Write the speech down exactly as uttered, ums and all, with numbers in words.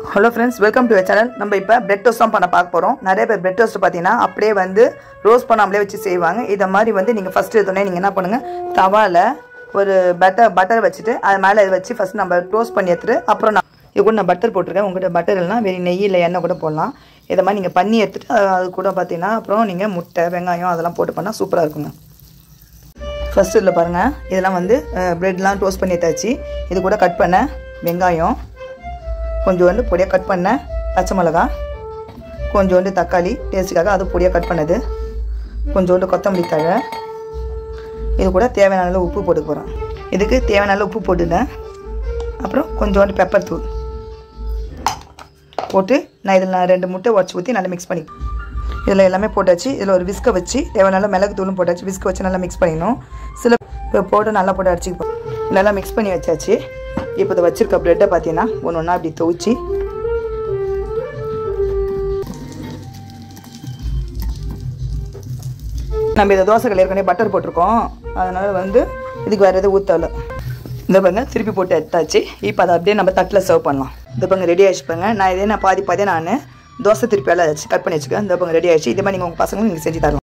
Hello friends, welcome to our channel. நம்ம இப்ப bread toast தான் பண்ண பார்க்க போறோம். நிறைய பேர் bread toast பாத்தீங்கன்னா அப்படியே வந்து ரோஸ்ட் பண்ணாமலே வச்சு செய்வாங்க. இத மாதிரி வந்து நீங்க ஃபர்ஸ்ட் எடுத்தோனே நீங்க என்ன பண்ணுங்க, தவால ஒரு பட்டர் பட்டர் வச்சிட்டு அது மேல இத வச்சு ஃபர்ஸ்ட் நம்ம டோஸ்ட் பண்ணி எடுத்துட்டு அப்புறம் நான் இது கூட நான் பட்டர் போட்டுருக்கேன். உங்ககிட்ட பட்டர் இல்லனா வேற நெய் இல்ல எண்ணெய் கூட போடலாம். இத மாதிரி நீங்க பண்ணி எடுத்துட்டு அது கூட பாத்தீங்கன்னா அப்புறம் நீங்க முட்டை வெங்காயம் அதெல்லாம் போட்டு பண்ணா சூப்பரா இருக்குங்க. ஃபர்ஸ்ட் இதுல பாருங்க, இதெல்லாம் வந்து பிரெட்லாம் டோஸ்ட் பண்ணி எடுத்தாச்சு. இது கூட கட் பண்ண வெங்காயம், கொஞ்சோண்டு பொடியாக கட் பண்ண பச்சை மிளகா, கொஞ்சோண்டு தக்காளி டேஸ்ட்டுக்காக அது பொடியாக கட் பண்ணது, கொஞ்சோண்டு கொத்தமல்லி தழை, இது கூட தேவையான அளவு உப்பு போட்டு போகிறேன். இதுக்கு தேவையான அளவு உப்பு போட்டுட்டேன். அப்புறம் கொஞ்சோண்டு பெப்பர் தூள் போட்டு நான் இதில் நான் ரெண்டு முட்டை உடச்சி ஊற்றி நல்லா மிக்ஸ் பண்ணி இதில் எல்லாமே போட்டாச்சு. இதில் ஒரு விஸ்கை வச்சு தேவையான மிளகு தூளும் போட்டாச்சு. விஸ்கை வச்சு நல்லா மிக்ஸ் பண்ணிடணும். சில போட்டு நல்லா போட்டு அடிச்சுப்போம். நல்லா மிக்ஸ் பண்ணி வச்சாச்சு. இப்போ இதை வச்சிருக்க பிரெட்டை பார்த்தீங்கன்னா ஒன்று ஒன்றா அப்படி துவச்சி நம்ம இதை தோசைகள் ஏற்கனவே பட்டர் போட்டிருக்கோம், அதனால் வந்து இதுக்கு வேறு எதுவும் ஊற்றலை. இந்த பாருங்க திருப்பி போட்டு எடுத்தாச்சு. இப்போ அதை அப்படியே நம்ம தட்டில் சர்வ் பண்ணலாம். இந்த பாருங்க ரெடி ஆகிடுச்சுப்பாங்க. நான் இதே நான் பாதி பாதியாக நான் தோசை திருப்பி எல்லாம் கட் பண்ணி வச்சுக்கேன். இந்த பாருங்க ரெடி ஆகிடுச்சு. இதே மாதிரி நீங்கள் உங்கள் பசங்களும் நீங்கள் செஞ்சு தரலாம்.